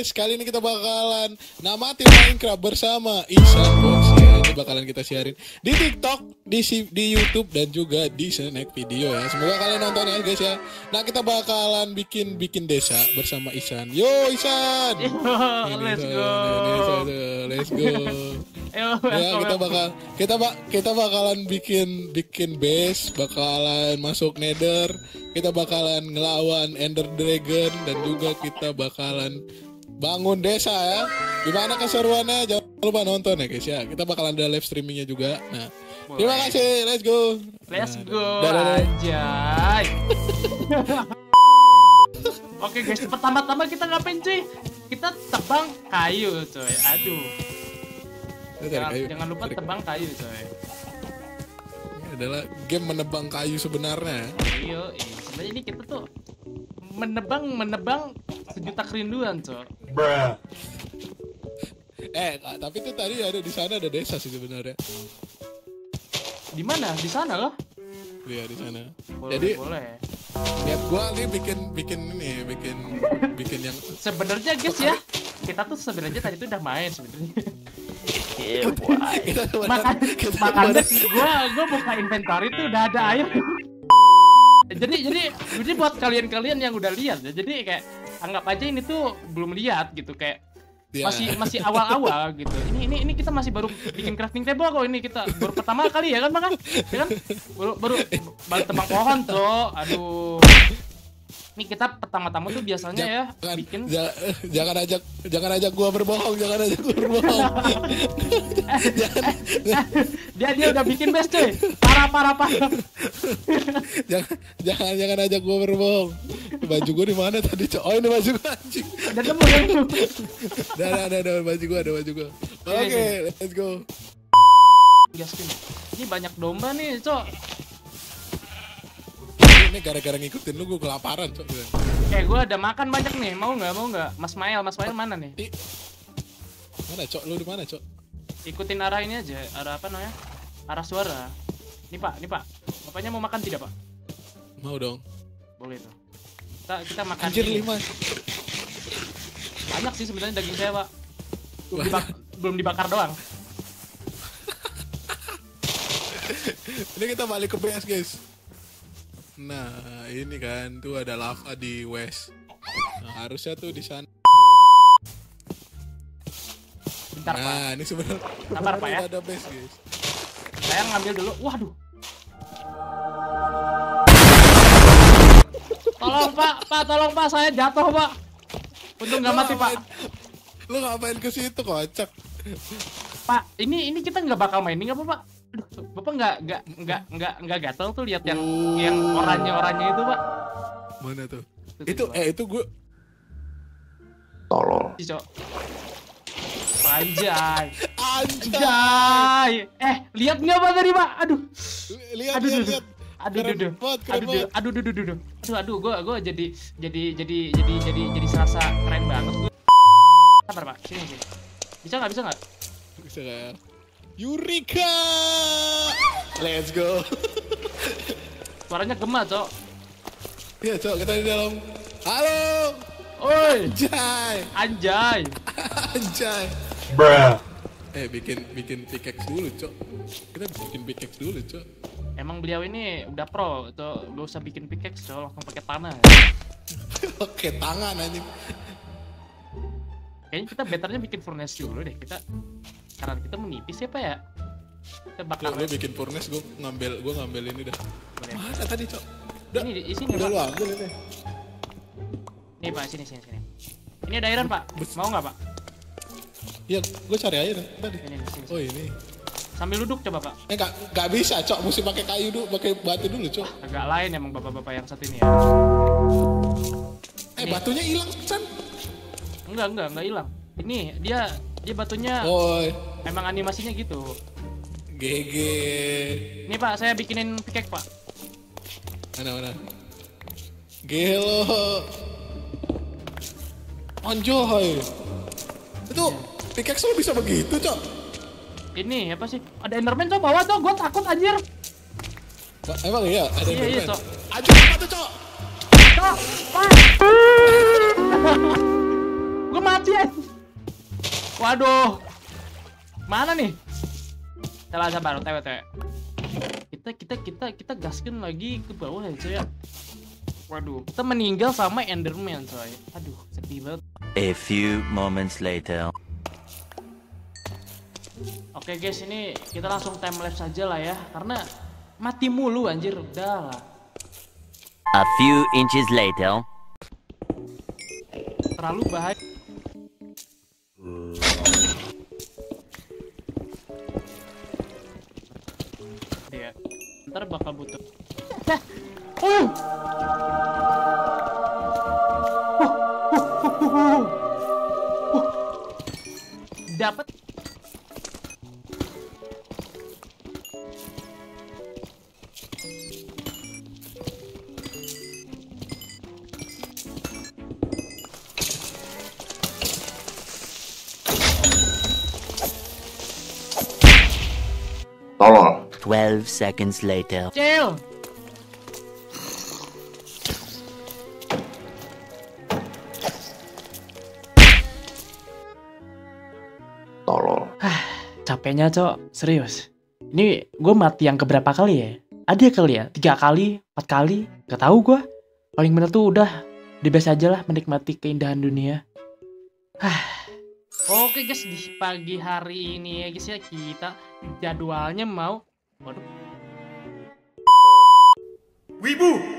guys, kali ini kita bakalan namatin Minecraft bersama Ihsan Box ya. Ini bakalan kita sharing di TikTok, di YouTube dan juga di Snack Video ya. Semoga kalian nonton ya guys ya. Nah, kita bakalan bikin desa bersama Ihsan. Yo Ihsan. Let's go. Let's go. Ya, kita bakalan bikin base, bakalan masuk Nether, kita bakalan ngelawan Ender Dragon dan juga kita bakalan bangun desa ya. Gimana keseruannya? Jangan lupa nonton ya guys ya. Kita bakalan ada live streamingnya juga. Nah, terima kasih. Let's go. Let's go. Anjay. Oke guys, pertama-tama kita ngapain cuy? Kita tebang kayu coy. Aduh. Jangan lupa tebang kayu coy. Ini adalah game menebang kayu sebenarnya. Iya, sebenarnya ini kita tuh menebang sejuta kerinduan coy. Tapi tuh tadi ada di sana ada desa sih sebenarnya. Di mana? Di sana loh. Iya, di sana. Boleh, Jadi boleh. Niat gua nih bikin yang Sebenarnya guys ya, kita tuh sebenarnya tadi tuh udah main sebenarnya. Makanya gua buka inventory tuh udah ada air. Jadi buat kalian yang udah lihat ya, jadi kayak anggap aja ini tuh belum lihat gitu, kayak masih awal-awal gitu. Ini kita masih baru bikin crafting table kok, ini kita baru pertama kali ya kan Bang? Ya kan? Baru tebang pohon tuh. Aduh. Ini kita pertama-tama tuh biasanya ya bikin jangan ajak gua berbohong. Dia udah bikin best cuy. Parah. jangan ajak gua berbohong. Baju gua di mana tadi, Cok? Oh, ini baju gua anjing. Udah nemu. Ada baju gua. Oke, let's go. Ini banyak domba nih, Cok. Ini gara-gara ngikutin lu gua kelaparan, Cok. Gua ada makan banyak nih. Mau nggak? Mas Mail mana nih? Mana, Cok? Lu di mana, Cok? Ikutin arah ini aja, arah apa namanya? Arah suara. Nih Pak. Bapaknya mau makan tidak, Pak? Mau dong. Boleh tuh. Kita makan. Anjir, ini. 5. Banyak sih sebenarnya daging saya, Pak. Belum dibakar doang. Ini kita balik ke base, guys. Nah, ini kan tuh ada lava di west. Nah, harusnya tuh di sana. Bentar, Pak. Nah, ini sebenarnya Sabar, Pak ya. Ada base, guys. Saya ngambil dulu. Waduh. Tolong Pak, saya jatuh Pak. Untung nggak mati Pak. Lu ngapain ke situ, kocak? Pak, ini kita nggak bakal mining apa Pak? Aduh, Bapak nggak gatel tuh lihat yang oranye itu Pak. Mana tuh? Itu gue. Tolol. Cok. Anjay. Lihat nggak Pak tadi Pak? Aduh. Lihat. Aduh, gue jadi serasa keren banget. Sabar Pak, sini. Bisa nggak? Bisa nggak? Eureka! Let's go. Suaranya gema, Cok. Iya, Cok, kita di dalam. Halo. Oi. Anjay. Bruh. Bikin pickaxe dulu, Cok. Kita bikin pickaxe dulu, Cok. Emang beliau ini udah pro, Cok. Gak usah bikin pickaxe, Cok. Langsung pakai tanah. Oke, tangan anjing. Kayaknya kita betternya bikin furnace dulu deh. Karena kita menipis ya Pak ya. Kita bakal lu bikin furnace, gue ngambil ini dah. Boleh. Mana tadi, Cok? Ini di sini udah Pak. Lu ambil ini. Nih Pak, sini. Ini ada iron Pak. Mau nggak Pak? Iya, gue cari air tadi. Sini. Oh, ini. Sambil duduk coba Pak. Nggak bisa, Cok. Mesti pakai kayu dulu, pakai batu dulu, Cok. Agak lain emang bapak-bapak yang satu ini ya. Batunya hilang, San. Enggak hilang. Ini dia batunya. Oh. Emang animasinya gitu. GG. Nih Pak, saya bikinin pickaxe Pak. Mana? Gelo. Anjoy. Itu pickaxe lu bisa begitu, Cok? Ini apa sih? Ada Enderman Cok, bawa Cok, gua takut anjir. Emang iya ada Enderman? Iya, Cok. Anjir, apa tuh, Cok? Cok, Pak. Gue mati ya. Waduh. Mana nih? Sabar, TW. Kita gaskin lagi ke bawah ya, coy. Waduh, kita meninggal sama Enderman, coy. Aduh, sedih banget. A few moments later. Oke guys, ini kita langsung time lapse aja lah ya, karena mati mulu anjir, udah lah. A few inches later. Terlalu bahaya. Dia, ntar bakal butuh. Dapat. Tolong. 12 seconds later. Chill. Tolong. Capeknya, Cok. Serius. Ini gue mati yang keberapa kali ya? Ada kali ya? 3 kali? 4 kali? Gak tahu gue. Paling bener tuh udah di base aja lah, menikmati keindahan dunia. Oke guys, di pagi hari ini ya guys ya, kita jadwalnya mau... Waduh. Wibu!